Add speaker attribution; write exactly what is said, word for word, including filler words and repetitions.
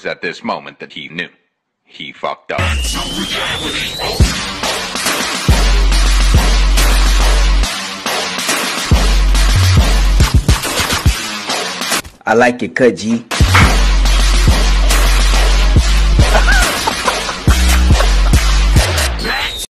Speaker 1: was at this moment that he knew. He fucked up.
Speaker 2: I like it cut, G.